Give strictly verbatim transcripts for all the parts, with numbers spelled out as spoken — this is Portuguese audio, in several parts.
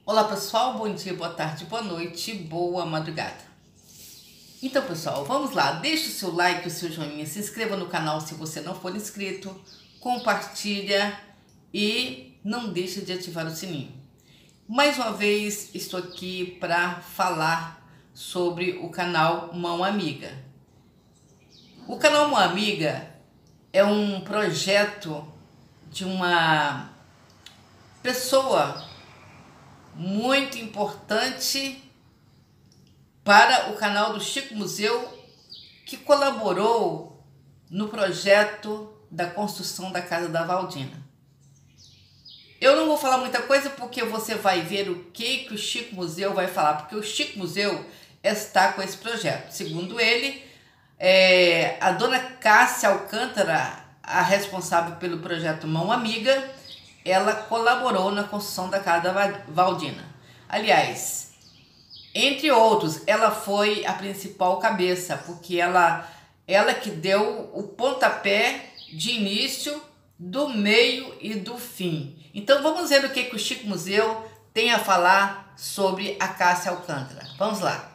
Olá pessoal, bom dia, boa tarde, boa noite, boa madrugada. Então pessoal, vamos lá, deixe o seu like, o seu joinha, se inscreva no canal se você não for inscrito, compartilha e não deixe de ativar o sininho. Mais uma vez estou aqui para falar sobre o canal Mão Amiga. O canal Mão Amiga é um projeto de uma pessoa muito importante para o canal do Chico Museu, que colaborou no projeto da construção da casa da Valdina. Eu não vou falar muita coisa porque você vai ver o que, que o Chico Museu vai falar, porque o Chico Museu está com esse projeto. Segundo ele, é, a dona Cássia Alcântara, a responsável pelo projeto Mão Amiga, ela colaborou na construção da casa da Valdina. Aliás, entre outros, ela foi a principal cabeça, porque ela, ela que deu o pontapé de início, do meio e do fim. Então vamos ver o que, que o Chico Museu tem a falar sobre a Cássia Alcântara. Vamos lá.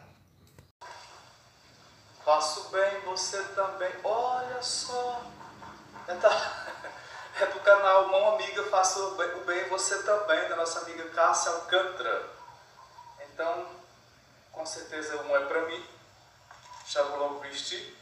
Faço bem, você também. Olha só. É, da... é do canal Mão Amiga, Faço o bem, você também, da nossa amiga Cássia Alcântara. Então, com certeza um é para mim. Já vou logo vestir.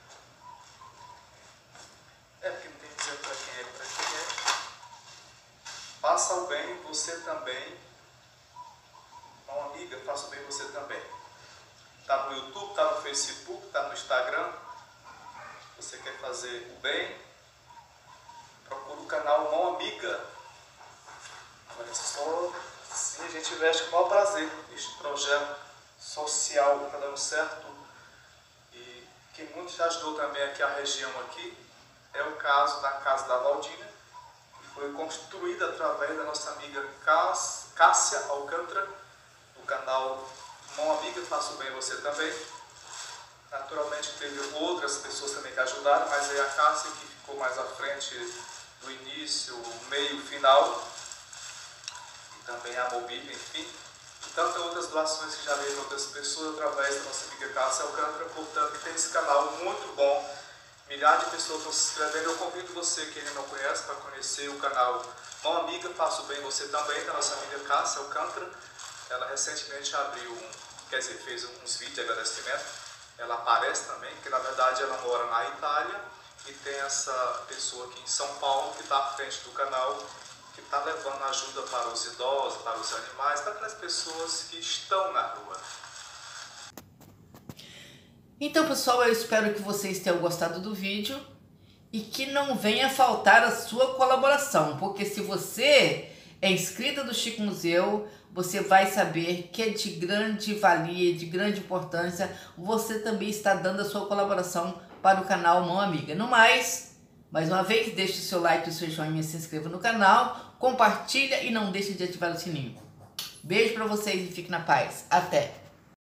É porque não tem que dizer para quem é, para quem é. Faça o bem, você também. Mão Amiga, faça o bem, você também. Tá no YouTube, tá no Facebook, tá no Instagram. Você quer fazer o bem? Procura o canal Mão Amiga. Olha só, sim, a gente veste com o maior prazer este projeto social que está dando certo e que muito já ajudou também aqui a região aqui. É o caso da Casa da Valdina, que foi construída através da nossa amiga Cássia Alcântara, do canal Mão Amiga, Faça o Bem Você Também. Naturalmente teve outras pessoas também que ajudaram, mas é a Cássia que ficou mais à frente do início, meio, final, e também a mobília, enfim. E tantas outras doações que já veio de outras pessoas através da nossa amiga Cássia Alcântara. Portanto, tem esse canal muito bom. Milhares de pessoas estão se inscrevendo. Eu convido você, que ainda não conhece, para conhecer o canal Mão Amiga, Faça o Bem Você Também, da nossa amiga Cássia Alcântara. Ela recentemente abriu, um, quer dizer, fez uns vídeos de agradecimento. Ela aparece também, porque na verdade ela mora na Itália e tem essa pessoa aqui em São Paulo que está à frente do canal, que está levando ajuda para os idosos, para os animais, para aquelas pessoas que estão na rua. Então pessoal, eu espero que vocês tenham gostado do vídeo e que não venha faltar a sua colaboração, porque se você é inscrita do Chico Museu, você vai saber que é de grande valia, de grande importância, você também está dando a sua colaboração para o canal Mão Amiga. No mais, mais uma vez, deixe o seu like, o seu joinha, se inscreva no canal, compartilha e não deixe de ativar o sininho. Beijo para vocês e fique na paz. Até!